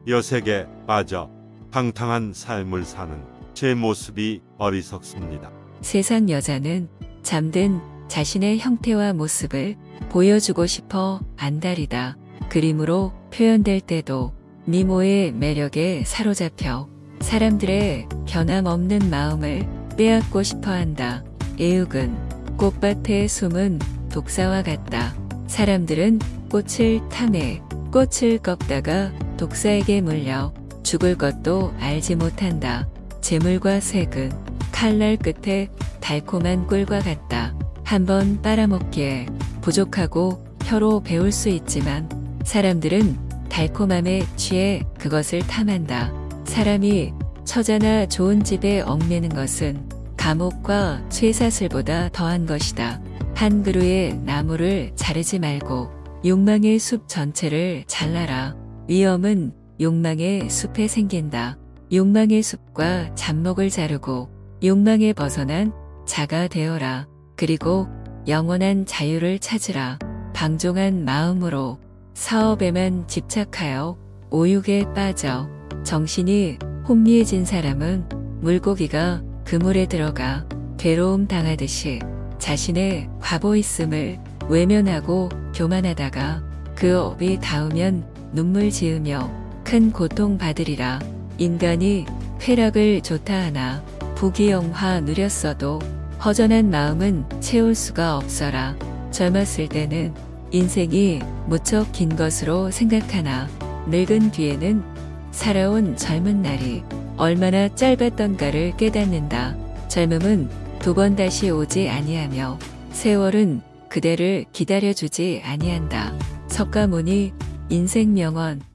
여색에 빠져 방탕한 삶을 사는 제 모습이 어리석습니다. 세상 여자는 잠든 자신의 형태와 모습을 보여주고 싶어 안달이다. 그림으로 표현될 때도 미모의 매력에 사로잡혀 사람들의 변함없는 마음을 빼앗고 싶어 한다. 애육은 꽃밭에 숨은 독사와 같다. 사람들은 꽃을 탐해 꽃을 꺾다가 독사에게 물려 죽을 것도 알지 못한다. 재물과 색은 칼날 끝에 달콤한 꿀과 같다. 한번 빨아먹기에 부족하고 혀로 배울 수 있지만 사람들은 달콤함에 취해 그것을 탐한다. 사람이 처자나 좋은 집에 얽매는 것은 감옥과 쇠사슬보다 더한 것이다. 한 그루의 나무를 자르지 말고 욕망의 숲 전체를 잘라라. 위험은 욕망의 숲에 생긴다. 욕망의 숲과 잡목을 자르고 욕망에 벗어난 자가 되어라. 그리고 영원한 자유를 찾으라. 방종한 마음으로 사업에만 집착하여 오육에 빠져 정신이 혼미해진 사람은 물고기가 그물에 들어가 괴로움 당하듯이 자신의 바보있음을 외면하고 교만하다가 그 업이 닿으면 눈물 지으며 큰 고통 받으리라. 인간이 쾌락을 좋다 하나 부귀영화 누렸어도 허전한 마음은 채울 수가 없어라. 젊었을 때는 인생이 무척 긴 것으로 생각하나 늙은 뒤에는 살아온 젊은 날이 얼마나 짧았던가를 깨닫는다. 젊음은 두 번 다시 오지 아니하며 세월은 그대를 기다려주지 아니한다. 석가모니 인생 명언.